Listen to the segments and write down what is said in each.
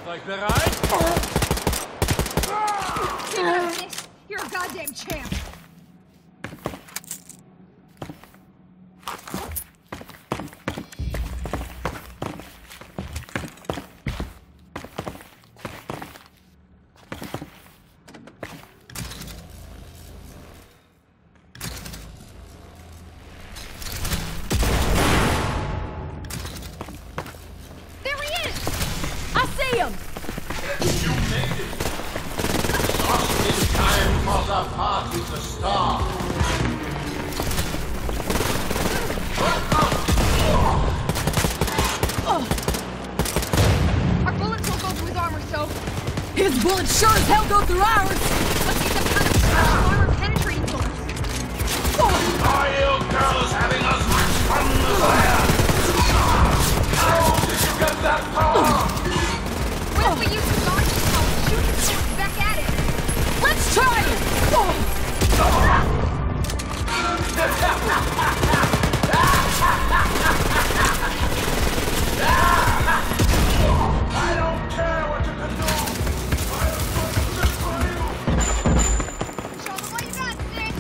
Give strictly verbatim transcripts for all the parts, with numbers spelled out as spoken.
Like bereit? You're a goddamn champ. His bullets sure as hell go through ours! Must be some kind of special armor penetrating bullets. Are you girls having as much fun as I am? How did you get that far? What if we use the launch pump and shoot the bullets back at it? Let's try it! I don't care what you can do! Show them what you got, Sid!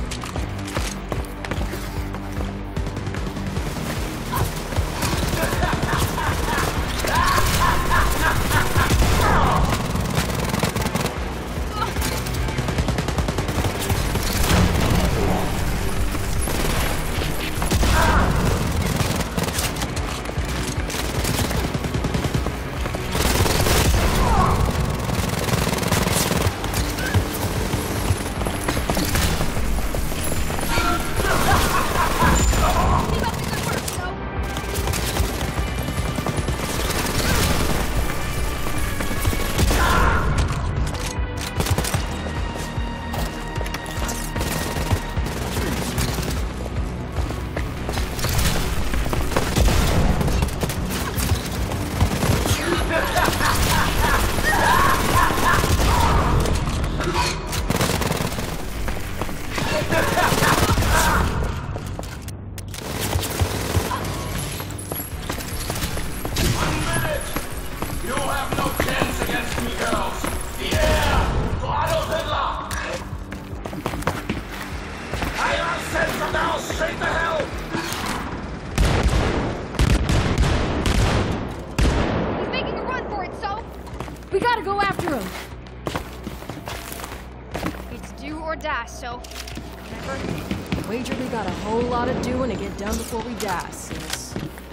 We gotta go after him! It's do or die, so... remember? Wager we got a whole lot of doing to get done before we die, sis.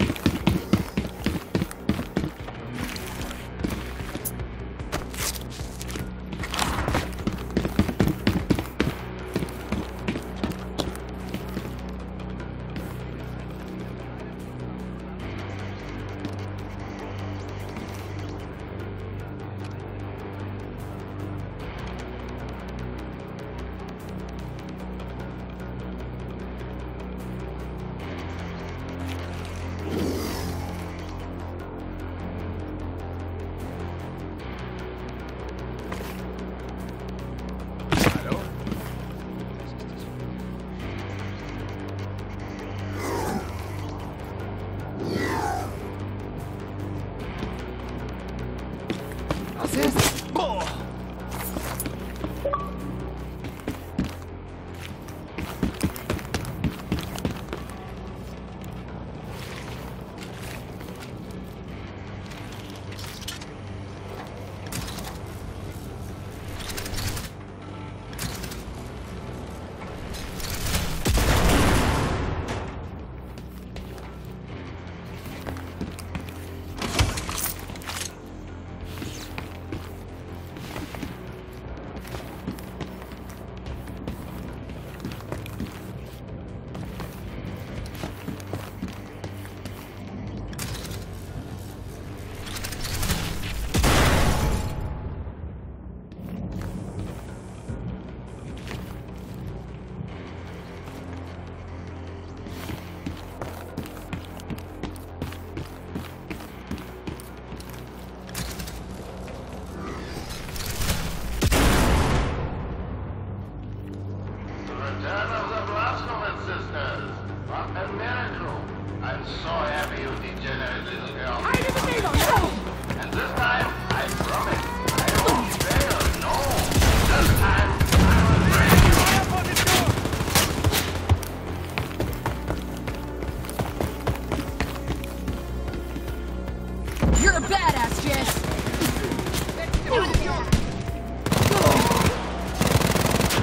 Return of the Blazkowicz sisters! What a miracle! I'm so happy you degenerate little girl. I didn't need them! And this time, I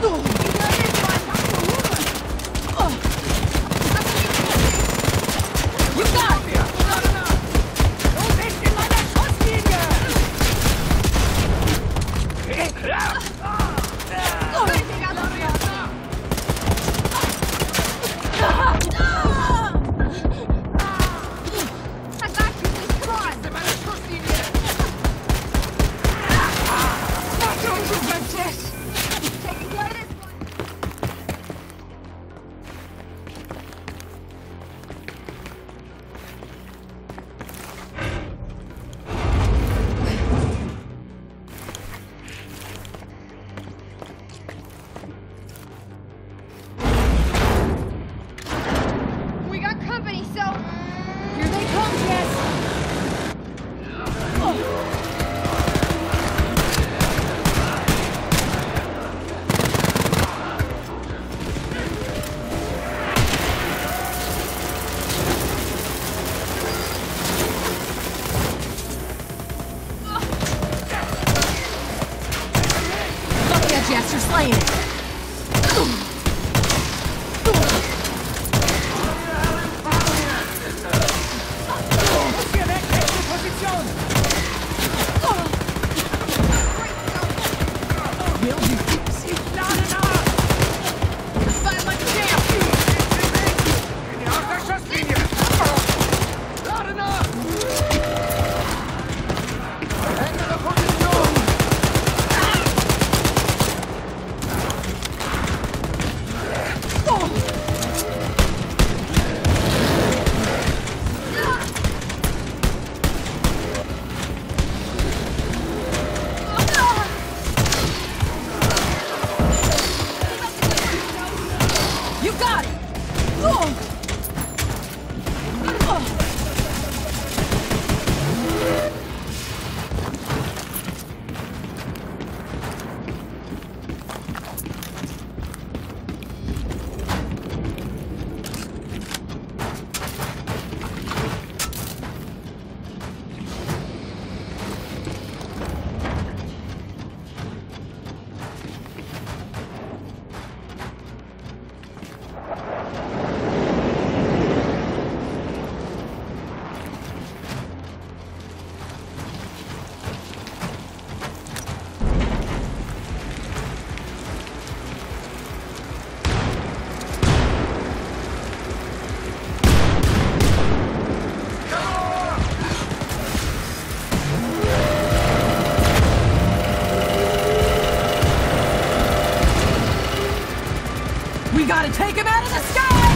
We gotta take him out of the sky!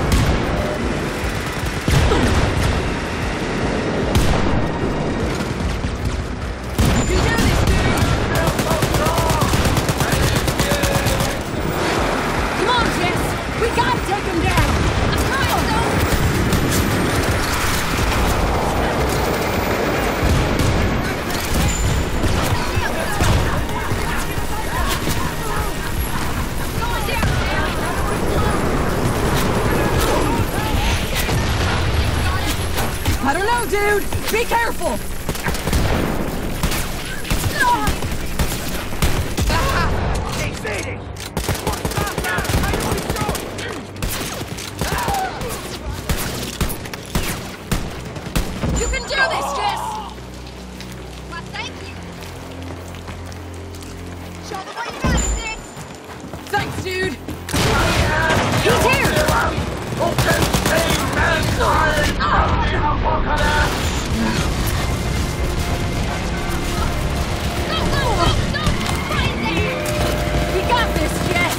You can do this, dude! Come on, Jess! We gotta take him down! I'm trying, though! I don't know, dude! Be careful! You can do this, Jess! Well, thank you. Show them what you got, Sid! Thanks, dude! He's here! We got this, Jess!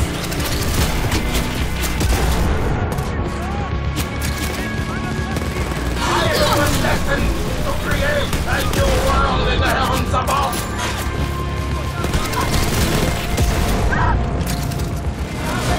I am destined to create a new world in the heavens above!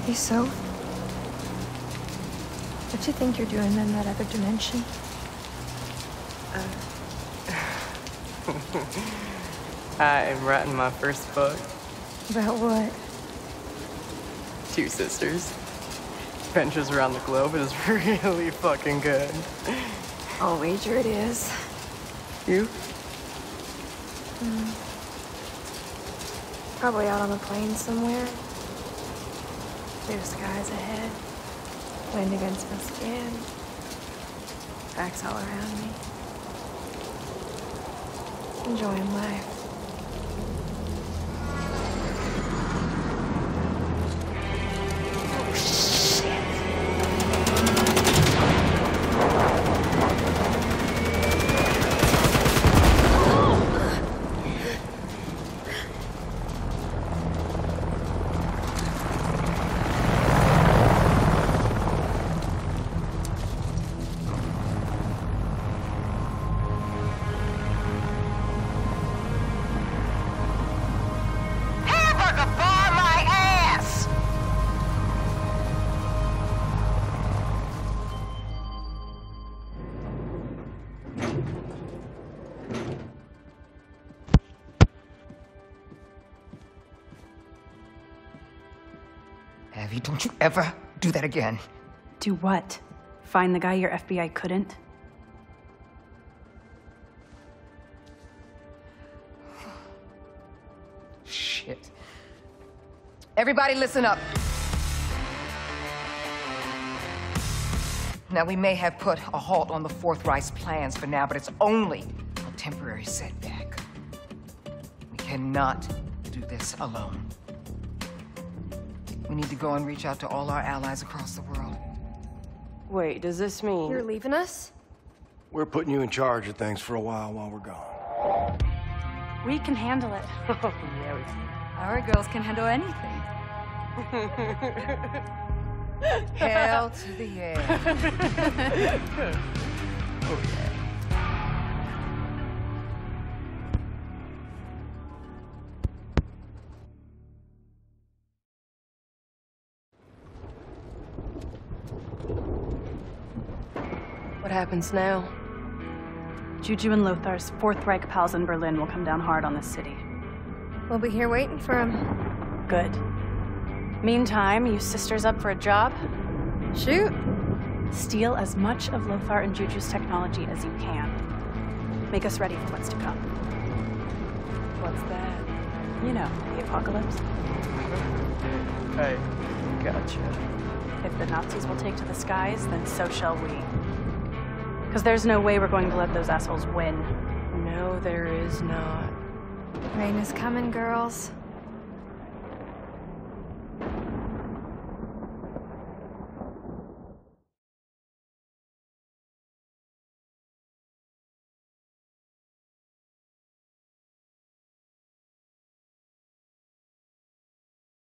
Hey, so? What you think you're doing in that other dimension? Uh, I'm writing my first book. About what? Two sisters. Adventures around the globe. It is really fucking good. I'll wager it is. You? Mm. Probably out on the plains somewhere. Blue skies ahead. Wind against my skin. Cracks all around me. Enjoying life. Abby, don't you ever do that again. Do what? Find the guy your F B I couldn't? Shit. Everybody listen up. Now, we may have put a halt on the Fourth Reich's plans for now, but it's only a temporary setback. We cannot do this alone. We need to go and reach out to all our allies across the world. Wait, does this mean... You're leaving us? We're putting you in charge of things for a while while we're gone. We can handle it. Oh, yeah, we can. Our girls can handle anything. Hell to the yeah. Oh, yeah. What happens now? Juju and Lothar's Fourth Reich pals in Berlin will come down hard on this city. We'll be here waiting for him. Good. Meantime, you sisters up for a job? Shoot. Steal as much of Lothar and Juju's technology as you can. Make us ready for what's to come. What's that? You know, the apocalypse. Hey, gotcha. If the Nazis will take to the skies, then so shall we. Because there's no way we're going to let those assholes win. No, there is not. Rain is coming, girls.